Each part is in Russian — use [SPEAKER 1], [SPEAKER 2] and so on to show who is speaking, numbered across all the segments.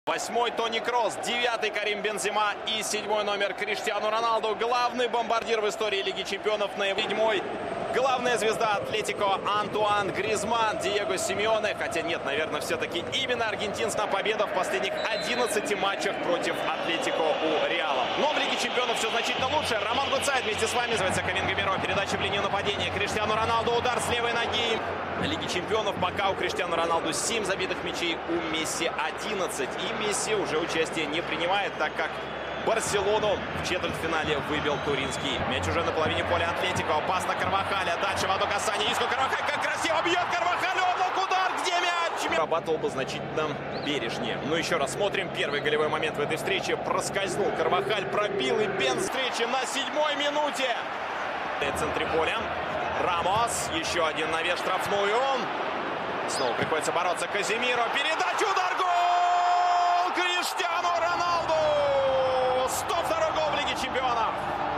[SPEAKER 1] 8-й Тони Кросс, 9-й Карим Бензема и 7-й номер Криштиану Роналду. Главный бомбардир в истории Лиги Чемпионов на 7-й. Главная звезда Атлетико Антуан Гризман, Диего Симеоне. Хотя нет, наверное, все-таки именно аргентинская победа в последних 11 матчах против Атлетико у Реала. Но в Лиге Чемпионов все значительно лучше. Роман Гуцайт вместе с вами. Называется Камин Гамеро. Передача в линию нападения. Криштиану Роналду. Удар с левой ноги. Лиги Чемпионов пока у Криштиану Роналду 7 забитых мячей, у Месси 11. И Месси уже участие не принимает, так как Барселону в четвертьфинале выбил туринский. Мяч уже на половине поля Атлетико. Опасно Карвахаля. Дальше в одно касание. Иско Карвахаль. Как красиво бьет Карвахаль. Облак удар. Где мяч? Работал бы значительно бережнее. Но еще раз смотрим. Первый голевой момент в этой встрече. Проскользнул Карвахаль. Пробил и Бенз встречи на 7-й минуте. В центре поля. Рамос. Еще один навес штрафную. Снова приходится бороться Казимиро. Передача. Удар. Гол! Криштиану Роналду! 102-й гол в Лиге Чемпионов.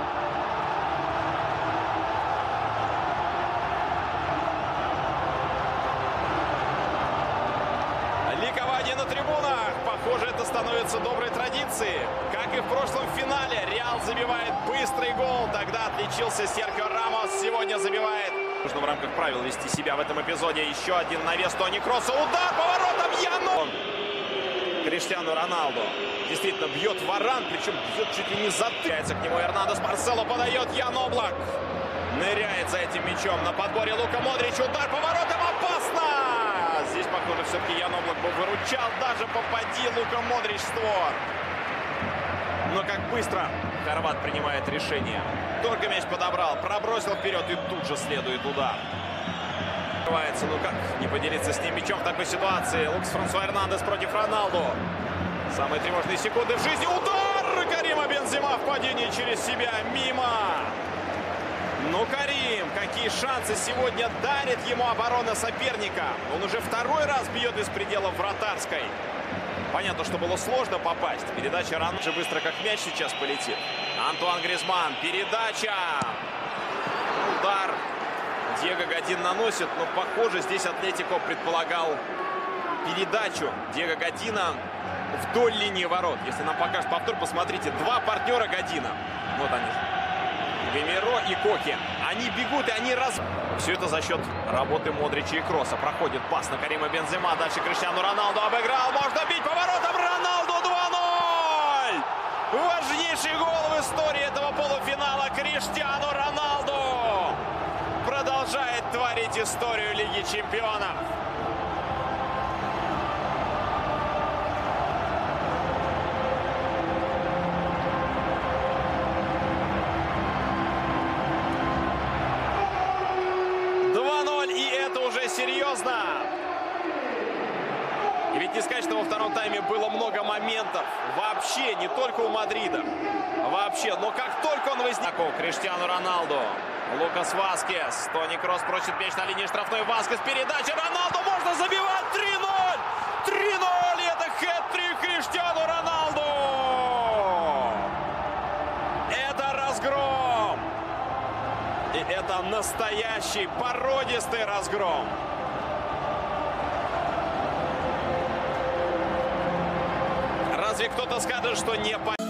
[SPEAKER 1] Ликование на трибунах. Похоже, это становится доброй традицией. Как и в прошлом финале, Реал забивает быстрый гол. Тогда отличился Серхио Рамос. Сегодня забивает. Нужно в рамках правил вести себя в этом эпизоде. Еще один навес Тони Кросса. Удар поворотом Яну. Криштиану Роналду действительно бьет Варан, причем бьет чуть ли не затыкается к нему. Эрнандес Марсело подает. Ян Облак ныряет за этим мячом. На подборе Лука Модрич. Удар поворотом. Опасно! Здесь, похоже, все-таки Ян Облак бы выручал. Даже попади Лука Модрич в створ. Но как быстро хорват принимает решение. Только мяч подобрал, пробросил вперед и тут же следует удар. Ну как не поделиться с ним мячом в такой ситуации? Лукас Франсуа Эрнандес против Роналду. Самые тревожные секунды в жизни. Удар Карима Бензема в падении через себя. Мимо. Ну, Карим, какие шансы сегодня дарит ему оборона соперника. Он уже второй раз бьет из пределов вратарской. Понятно, что было сложно попасть. Передача Роналду быстро как мяч сейчас полетит. Антуан Гризман. Передача. Удар. Диего Годин наносит, но, похоже, здесь Атлетико предполагал передачу Диего Година вдоль линии ворот. Если нам покажут повтор, посмотрите, два партнера Година. Вот они. Гамеро и Коки. Они бегут, и они Все это за счет работы Модрича и Кросса. Проходит пас на Карима Бензема. Дальше Криштиану Роналду обыграл. Можно бить поворотом. Роналду 2-0! Важнейший гол в истории этого полуфинала. Криштиану Роналду продолжает творить историю Лиги Чемпионов. И это уже серьезно. И ведь не сказать, что во втором тайме было много моментов. Вообще, не только у Мадрида. Вообще, но как только он возник... Криштиану Роналду. Лукас Васкес. Тони Кросс просит мяч на линии штрафной. Васкес. Передача. Роналду можно забивать. 3-0. 3-0. И это хэт-трик Криштиану Роналду. Это разгром. И это настоящий породистый разгром. Разве кто-то скажет, что не по...